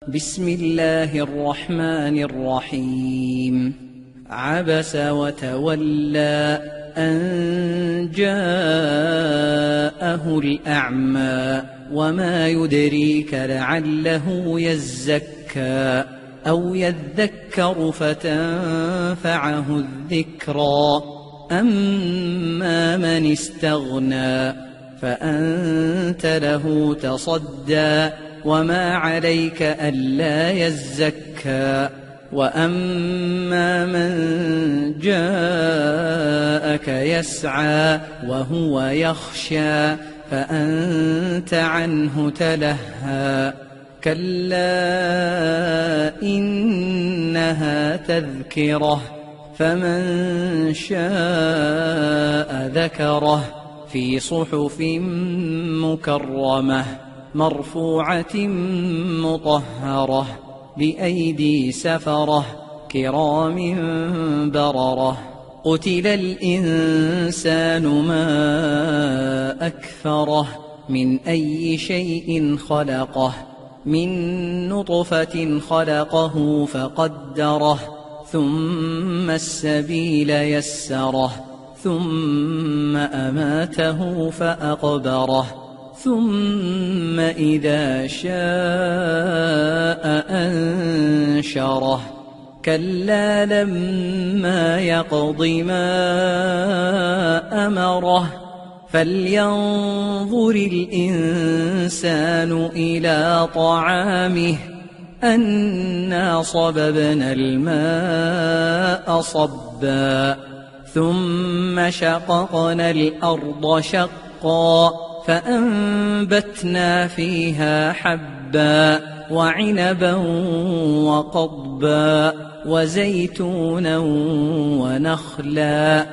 بسم الله الرحمن الرحيم. عبس وتولى أن جاءه الأعمى وما يدريك لعله يزكى أو يذكر فتنفعه الذكرى. أما من استغنى فأنت له تصدى وما عليك ألا يزكى. وأما من جاءك يسعى وهو يخشى فأنت عنه تلهى. كلا إنها تذكرة فمن شاء ذكره في صحف مكرمة مرفوعة مطهرة بأيدي سفرة كرام بررة. قتل الإنسان ما أكفره من أي شيء خلقه من نطفة خلقه فقدره ثم السبيل يسره ثم أماته فأقبره ثم إذا شاء أنشره. كلا لما يقض ما أمره فلينظر الإنسان إلى طعامه أنا صببنا الماء صبا ثم شققنا الأرض شقا فأنبتنا فيها حبا وعنبا وقضبا وزيتونا ونخلا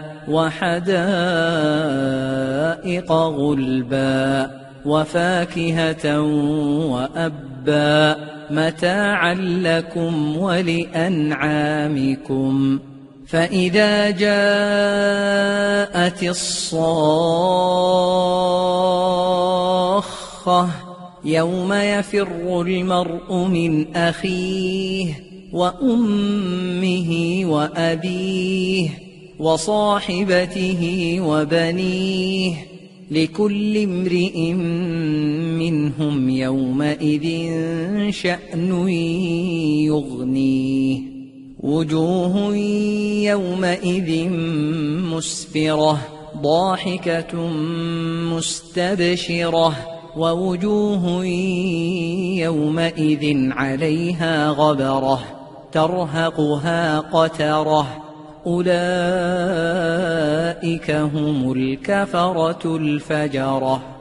وحدائق غلبا وفاكهة وأبا متاعا لكم ولأنعامكم. فإذا جاءت الصاخة يوم يفر المرء من أخيه وأمه وأبيه وصاحبته وبنيه لكل امرئ منهم يومئذ شأن يغنيه. وجوه يومئذ مسفرة ضاحكة مستبشرة ووجوه يومئذ عليها غبرة ترهقها قترة أولئك هم الكفرة الفجرة.